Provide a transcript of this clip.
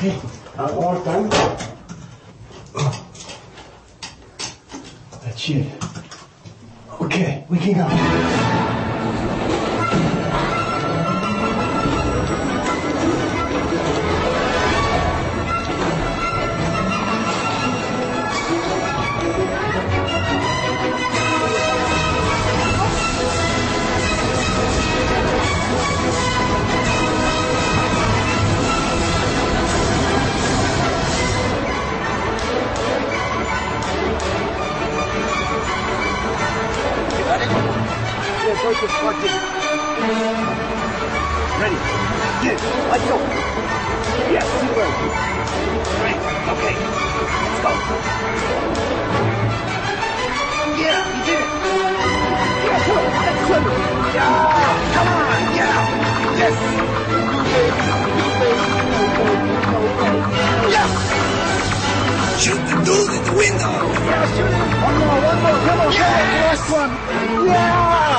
Okay, all done. That's it. Okay, we can go. Focus, watching. Ready, get, let's go. Yes, super. Right, okay, let's go. Yeah, you did it. Yeah, good, that's good. Yeah, come on, yeah. Yes. Yes. Shoot the dude in the window. Yeah, shoot him. One more, come on. Yeah. Last one. Yeah.